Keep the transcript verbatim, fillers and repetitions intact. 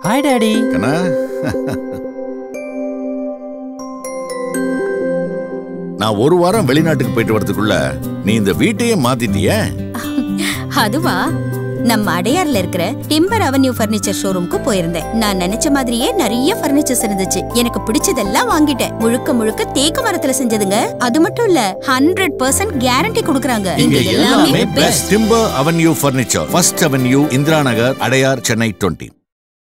Hi daddy. கண்ணா, நான் ஒரு வாரம் வெளிநாட்டுக்கு போயிட்டு வரதுக்குள்ள நீ இந்த வீட்டையே மாத்திட்டிய. அதுவா, நம்ம அடையார்ல இருக்கிற டிம்பர் அவென்யூ ஃபர்னிச்சர் ஷோரூம்க்கு போயிருந்தேன். நான் நினைச்ச மாதிரியே நிறைய ஃபர்னிச்சர்ஸ் இருந்துச்சு. எனக்கு பிடிச்சதெல்லாம் வாங்கிட்டேன். முழுக்க முழுக்க தேக்கு மரத்துல செஞ்சதுங்க. அது மட்டும் இல்ல, ஹண்ட்ரட் பர்சன்ட் கேரண்டி கொடுக்கறாங்க. இங்க எல்லாமே best. Timber avenue furniture, first avenue, Indira Nagar, Adyar, Chennai twenty.